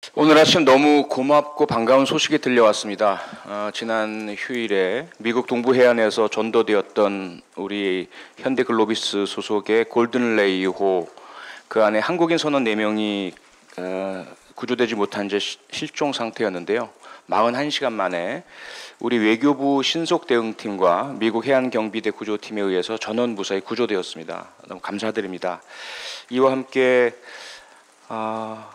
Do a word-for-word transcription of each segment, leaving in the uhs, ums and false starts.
오늘 아침 너무 고맙고 반가운 소식이 들려왔습니다. 어, 지난 휴일에 미국 동부 해안에서 전도되었던 우리 현대글로비스 소속의 골든레이호, 그 안에 한국인 선원 네 명이 어, 구조되지 못한 채 실종 상태였는데요. 사십일 시간 만에 우리 외교부 신속대응팀과 미국 해안경비대 구조팀에 의해서 전원 무사히 구조되었습니다. 너무 감사드립니다. 이와 함께 어,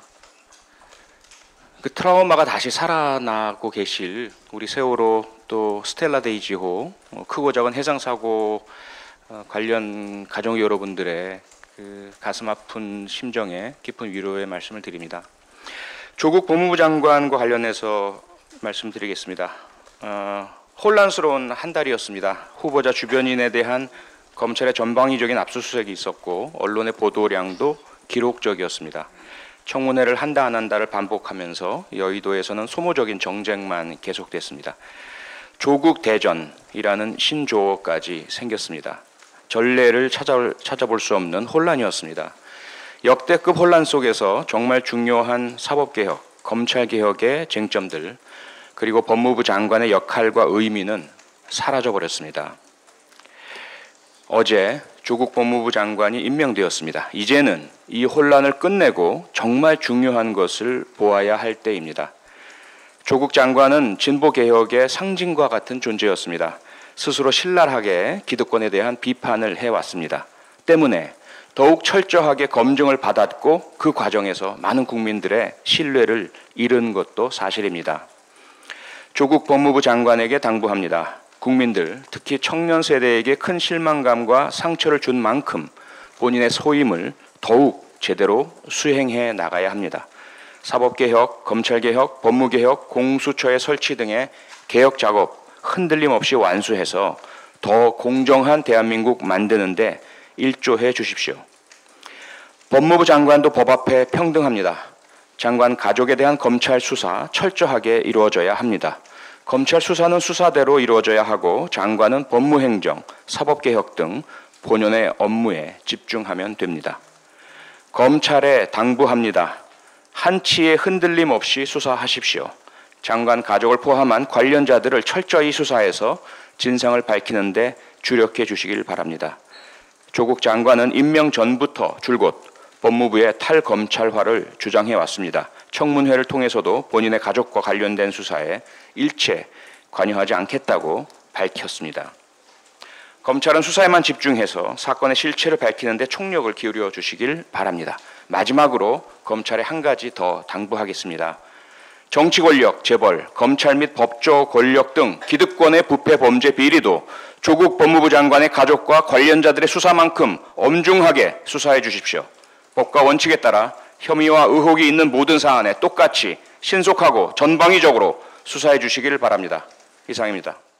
그 트라우마가 다시 살아나고 계실 우리 세월호 또 스텔라 데이지호, 어, 크고 작은 해상사고 어, 관련 가족 여러분들의 그 가슴 아픈 심정에 깊은 위로의 말씀을 드립니다. 조국 법무부 장관과 관련해서 말씀드리겠습니다. 어, 혼란스러운 한 달이었습니다. 후보자 주변인에 대한 검찰의 전방위적인 압수수색이 있었고 언론의 보도량도 기록적이었습니다. 청문회를 한다 안 한다를 반복하면서 여의도에서는 소모적인 정쟁만 계속됐습니다. 조국 대전이라는 신조어까지 생겼습니다. 전례를 찾아, 찾아볼 수 없는 혼란이었습니다. 역대급 혼란 속에서 정말 중요한 사법개혁, 검찰개혁의 쟁점들, 그리고 법무부 장관의 역할과 의미는 사라져버렸습니다. 어제 조국 법무부 장관이 임명되었습니다. 이제는 이 혼란을 끝내고 정말 중요한 것을 보아야 할 때입니다. 조국 장관은 진보개혁의 상징과 같은 존재였습니다. 스스로 신랄하게 기득권에 대한 비판을 해왔습니다. 때문에 더욱 철저하게 검증을 받았고 그 과정에서 많은 국민들의 신뢰를 잃은 것도 사실입니다. 조국 법무부 장관에게 당부합니다. 국민들, 특히 청년 세대에게 큰 실망감과 상처를 준 만큼 본인의 소임을 더욱 제대로 수행해 나가야 합니다. 사법개혁, 검찰개혁, 법무개혁, 공수처의 설치 등의 개혁 작업 흔들림 없이 완수해서 더 공정한 대한민국 만드는 데 일조해 주십시오. 법무부 장관도 법 앞에 평등합니다. 장관 가족에 대한 검찰 수사 철저하게 이루어져야 합니다. 검찰 수사는 수사대로 이루어져야 하고 장관은 법무행정, 사법개혁 등 본연의 업무에 집중하면 됩니다. 검찰에 당부합니다. 한치의 흔들림 없이 수사하십시오. 장관 가족을 포함한 관련자들을 철저히 수사해서 진상을 밝히는 데 주력해 주시길 바랍니다. 조국 장관은 임명 전부터 줄곧 법무부의 탈검찰화를 주장해 왔습니다. 청문회를 통해서도 본인의 가족과 관련된 수사에 일체 관여하지 않겠다고 밝혔습니다. 검찰은 수사에만 집중해서 사건의 실체를 밝히는 데 총력을 기울여 주시길 바랍니다. 마지막으로 검찰에 한 가지 더 당부하겠습니다. 정치 권력, 재벌, 검찰 및 법조 권력 등 기득권의 부패 범죄 비리도 조국 법무부 장관의 가족과 관련자들의 수사만큼 엄중하게 수사해 주십시오. 법과 원칙에 따라 혐의와 의혹이 있는 모든 사안에 똑같이 신속하고 전방위적으로 수사해 주시기를 바랍니다. 이상입니다.